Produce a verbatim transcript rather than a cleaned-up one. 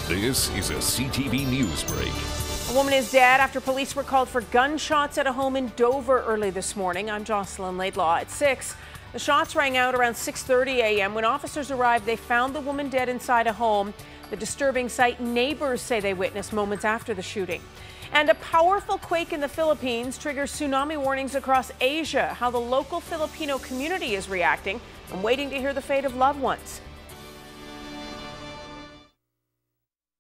This is a C T V News Break. A woman is dead after police were called for gunshots at a home in Dover early this morning. I'm Jocelyn Laidlaw at six. The shots rang out around six thirty a m When officers arrived, they found the woman dead inside a home. The disturbing sight neighbors say they witnessed moments after the shooting. And a powerful quake in the Philippines triggers tsunami warnings across Asia. How the local Filipino community is reacting and waiting to hear the fate of loved ones.